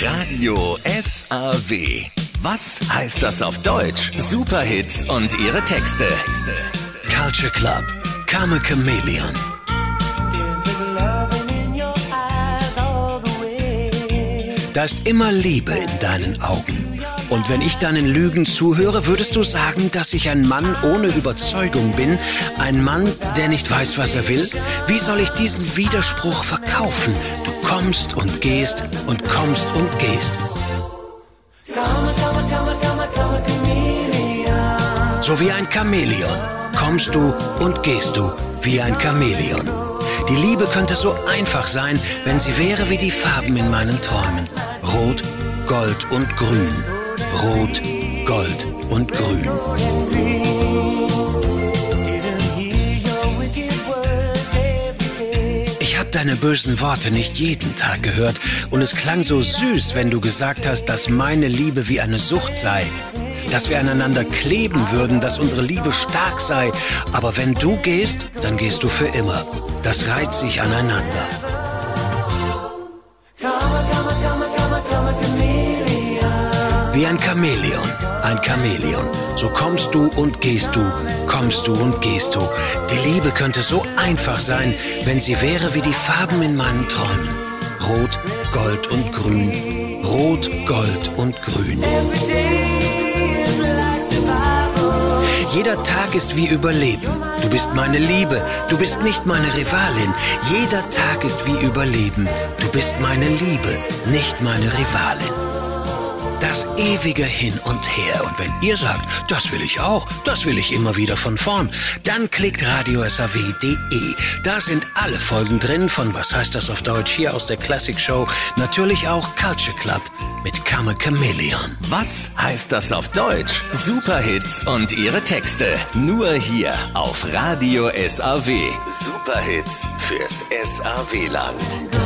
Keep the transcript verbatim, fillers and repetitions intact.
Radio S A W. Was heißt das auf Deutsch? Superhits und ihre Texte. Culture Club. Karma Chameleon. Da ist immer Liebe in deinen Augen. Und wenn ich deinen Lügen zuhöre, würdest du sagen, dass ich ein Mann ohne Überzeugung bin? Ein Mann, der nicht weiß, was er will? Wie soll ich diesen Widerspruch verkaufen? Du kommst und gehst und kommst und gehst. So wie ein Chamäleon kommst du und gehst du wie ein Chamäleon. Die Liebe könnte so einfach sein, wenn sie wäre wie die Farben in meinen Träumen. Rot, Gold und Grün. Rot, Gold und Grün. Ich habe deine bösen Worte nicht jeden Tag gehört und es klang so süß, wenn du gesagt hast, dass meine Liebe wie eine Sucht sei. Dass wir aneinander kleben würden, dass unsere Liebe stark sei. Aber wenn du gehst, dann gehst du für immer. Das reiht sich aneinander. Wie ein Chamäleon, ein Chamäleon. So kommst du und gehst du, kommst du und gehst du. Die Liebe könnte so einfach sein, wenn sie wäre wie die Farben in meinen Träumen. Rot, Gold und Grün. Rot, Gold und Grün. Jeder Tag ist wie Überleben. Du bist meine Liebe, du bist nicht meine Rivalin. Jeder Tag ist wie Überleben. Du bist meine Liebe, nicht meine Rivalin. Das ewige Hin und Her. Und wenn ihr sagt, das will ich auch, das will ich immer wieder von vorn, dann klickt radio s a w punkt d e. Da sind alle Folgen drin von Was heißt das auf Deutsch hier aus der Classic Show. Natürlich auch Culture Club mit Karma Chameleon. Was heißt das auf Deutsch? Superhits und ihre Texte. Nur hier auf Radio S A W. Superhits fürs S A W-Land.